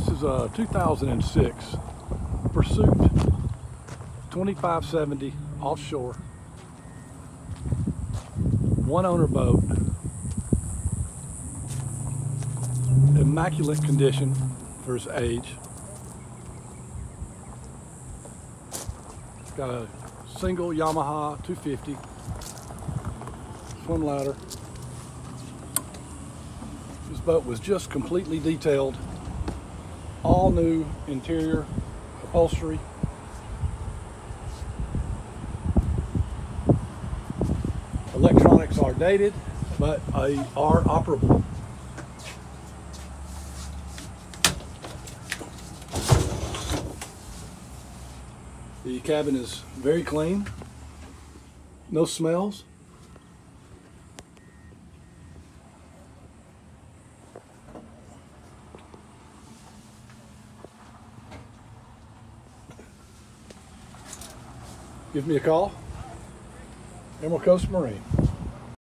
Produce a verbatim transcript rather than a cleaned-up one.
is a two thousand six Pursuit twenty-five seventy Offshore, one owner boat, immaculate condition for its age. Got a single Yamaha two fifty swim ladder. This boat was just completely detailed, all new interior upholstery. Electronics are dated, but uh, are operable. The cabin is very clean, no smells. Give me a call, Emerald Coast Marine.